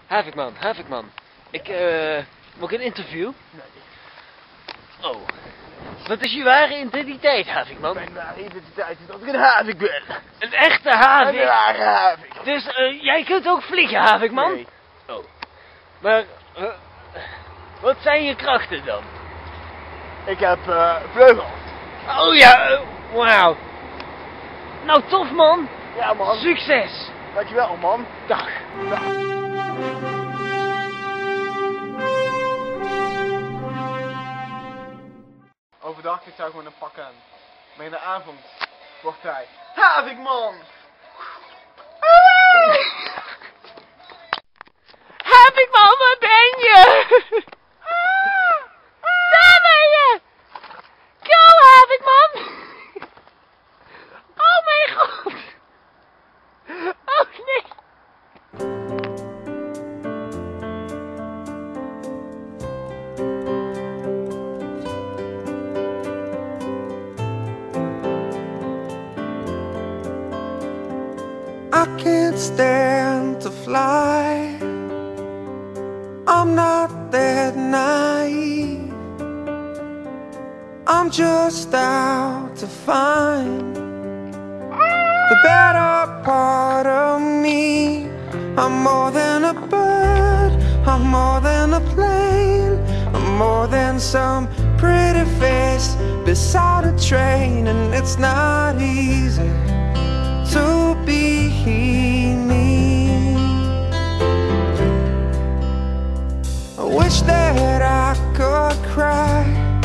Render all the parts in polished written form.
Havikman. Mag ik een interview? Nee. Oh. Wat is je ware identiteit, Havikman? Mijn ware identiteit is dat ik een havik ben. Een echte havik? Een ware havik. Dus jij kunt ook vliegen, Havikman? Nee. Oh. Maar, wat zijn je krachten dan? Ik heb vleugels. Oh ja, wauw. Nou, tof man. Ja man. Succes. Dankjewel man. Dag. Overdag ik zou gewoon een pak aan. Maar in de avond wordt hij Havikman. Havikman, waar ben je? Daar ben je. Go, Havikman. Oh mijn god. Oh nee. I can't stand to fly. I'm not that naive. I'm just out to find the better part of me. I'm more than a bird, I'm more than a plane, I'm more than some pretty face beside a train. And it's not easy to be me. I wish that I could cry,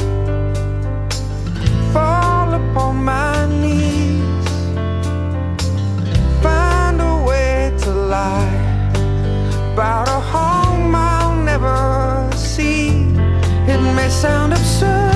fall upon my knees, find a way to lie about a home I'll never see. It may sound absurd,